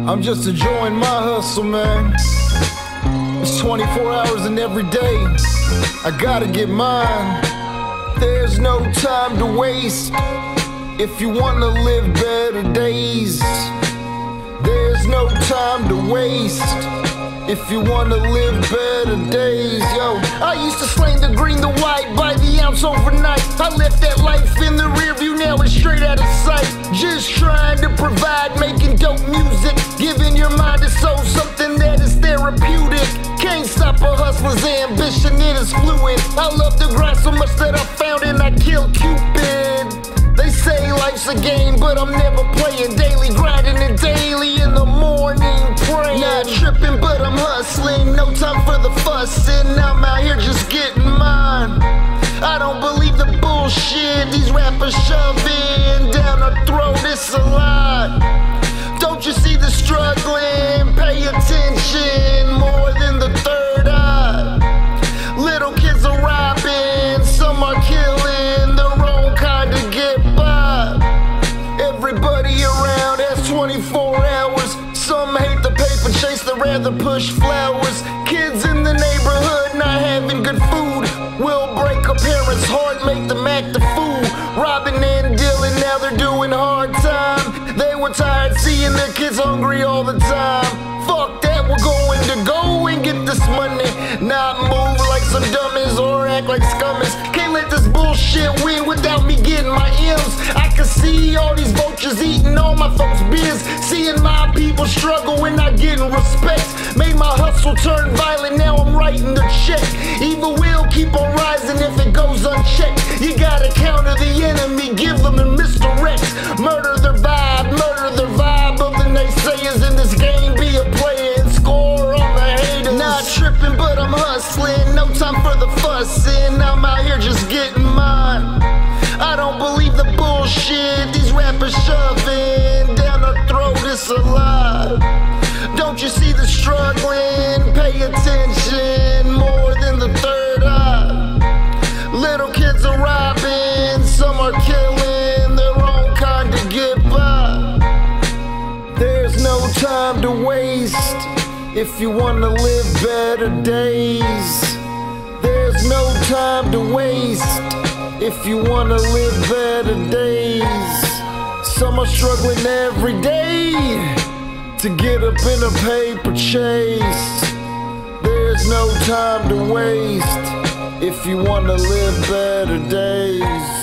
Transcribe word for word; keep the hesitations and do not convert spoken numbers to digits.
I'm just enjoying my hustle, man. It's twenty-four hours in every day. I gotta get mine. There's no time to waste if you wanna live better days. There's no time to waste if you wanna live better days. Yo, I used to slang the green, the white by the ounce overnight. I left that life in the rear view, now it's straight out of sight. Just trying to provide, making dope music, giving your mind and soul something that is therapeutic. Can't stop a hustler's ambition, it is fluid. I love the grind so much that I found and I killed Cupid. They say life's a game, but I'm never playing. Daily grinding it daily in the morning praying. Not tripping, but I'm hustling. No time for the fussing. I'm out here just getting mine. I don't believe the bullshit these rappers shoving down our throat. It's a lie. Don't you see the struggling? Pay attention more than the third eye. Little kids are robbing, some are killing their own kind to get by. Everybody around has twenty-four hours. Some hate the paper chase, they rather push flowers. Kids in the neighborhood not having good food will break a parent's heart, make them act a fool. Robbing and dealing, now they're doing hard time. They were tired seeing their kids hungry all the time. Fuck that, we're going to go and get this money, not move like some dummies or act like scummies. Can't let this bullshit win without me getting my M's. I can see all these vultures eating all my folks' biz, seeing my people struggle and not getting respect. Made my hustle turn violent, now I'm writing the check. Evil will keep on rising if it goes unchecked. You gotta counter the enemy, give them the misdirects. Murder their vibe, murder their vibe of the naysayers in this game. Be a player and score on the haters. Not tripping, but I'm hustling. No time for the fussing. I'm out here just getting mine. I don't believe the bullshit these rappers shoving down our throat. It's a lie. Don't you see the struggling? Pay attention more than the third eye. Little kids are robbing, some are killing their own kind to get by. There's no time to waste if you wanna live better days. There's no time to waste if you wanna live better days. Some are struggling every day to get up in a paper chase. There's no time to waste if you wanna live better days.